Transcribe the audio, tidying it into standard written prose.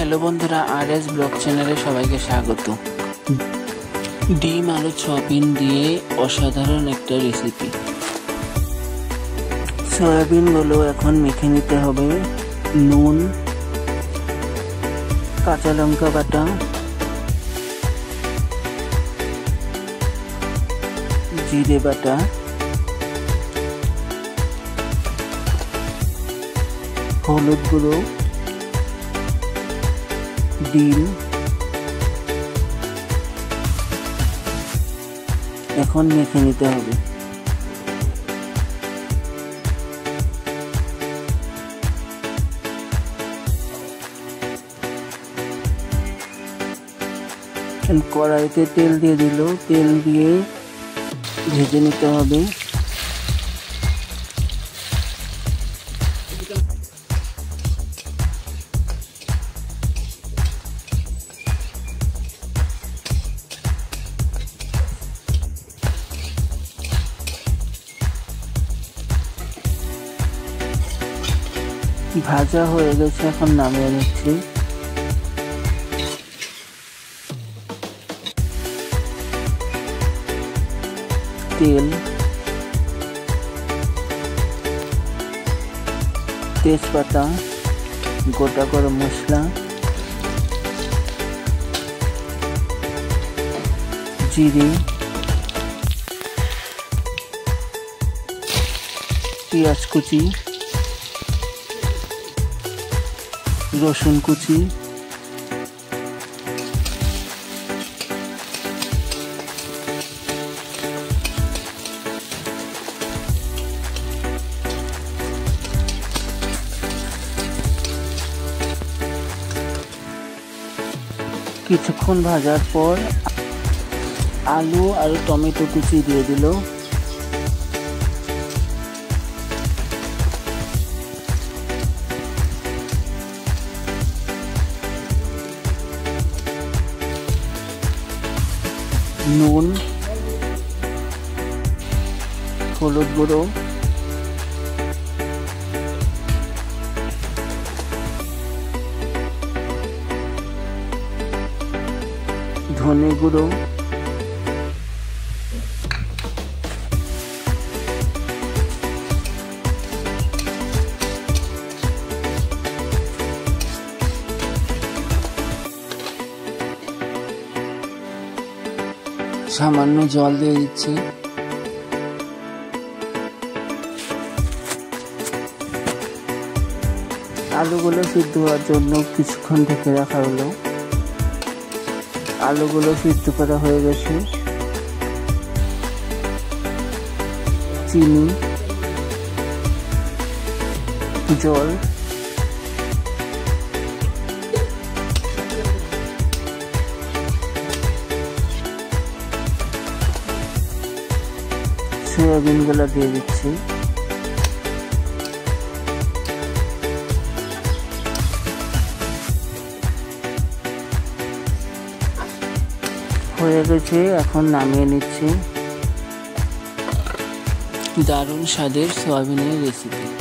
Hello বন্ধুরা, RS blog চ্যানেলে সবাইকে স্বাগত। ডিম আলু সয়াবিন দিয়ে অসাধারণ একটা রেসিপি। সয়াবিনগুলো এখন মেখে নিতে হবে। নুন, কাঁচা লঙ্কা বাটা, জিরে বাটা, হলুদ গুঁড়ো, ডিম এখন মেখে নিতে হবে। কড়াইতে তেল দিয়ে দিল, তেল দিয়ে ভেজে নিতে হবে। ভাজা হয়ে গেছে, এখন নামিয়ে নিচ্ছি। তেল, তেজপাতা, গোটা গরম মশলা, জিরে, পেঁয়াজ কুচি, রসুন কুচি, কিছুক্ষণ ভাজার পর আলু আর টমেটো কুচি দিয়ে দিল। নুন, হলুদ গুঁড়ো, ধনে গুঁড়ো, সামান্য জল দিয়ে দিচ্ছি। আলুগুলো সিদ্ধ হওয়ার জন্য কিছুক্ষণ ঢেকে রাখা হলো। আলুগুলো সিদ্ধ করা হয়ে গেছে। চিনি, জল, সয়াবিন গুলা দিয়ে দিচ্ছি। হয়ে গেছে, এখন নামিয়ে নিচ্ছি। দারুণ স্বাদের সয়াবিনের রেসিপি।